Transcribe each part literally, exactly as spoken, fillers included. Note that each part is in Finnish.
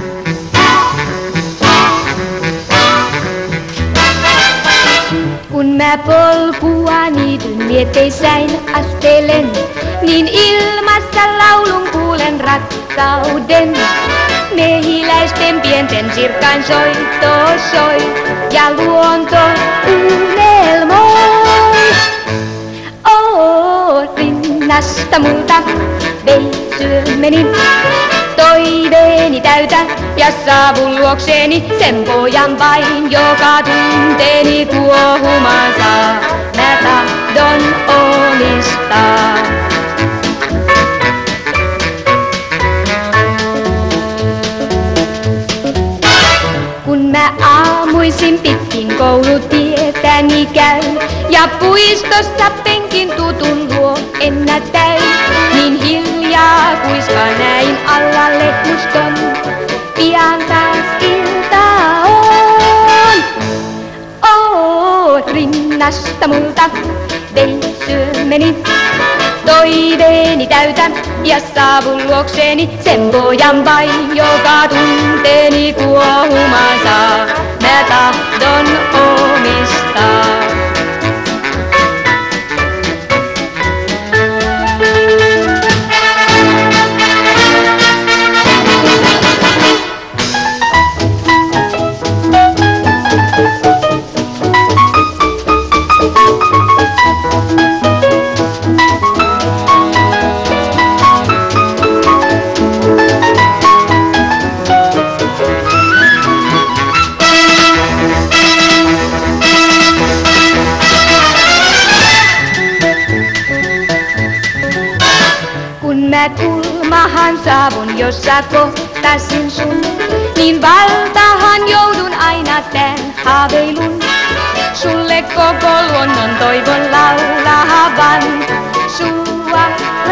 Kun mä polkua niityn mietteissäin astelen, niin ilmassa laulun kuulen rakkauden. Mehiläisten pienten sirkkain soitto soi ja luonto unelmoi. Oo, rinnasta multa vei syömeni, toiveeni täytä ja saavun luokseeni sen pojan vain, joka tunteeni kuohumansa mä tahdon omistaa. Kun mä aamuisin pitkin koulutietäni käyn ja puistossa penkin tutun luo ennätäyn, niin hiljaa kuiska näin allalle muston, pian taas ilta on. Oo, rinnasta multa vei syömeni, toiveeni täytä ja saavun luokseeni sen pojan vain, joka tunteeni kuohumansa mä tahdon omistaa. Mä kulmahan saavun, jossa kohtasin sun, niin valtahan joudun aina tän haaveilun. Sulle koko luonnon toivon laulavan, sua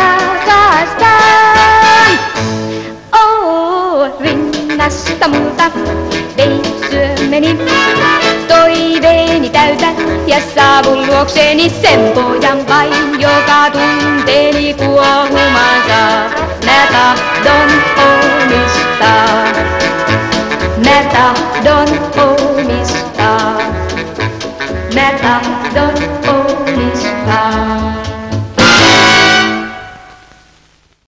rakastan. Oo, rinnasta multa vei syömeni, toiveeni täytä ja saavun luokseeni sen pojan vain, joka tunteeni kuohumansa mä tahdon omistaa. Mä tahdon omistaa. Mä tahdon omistaa.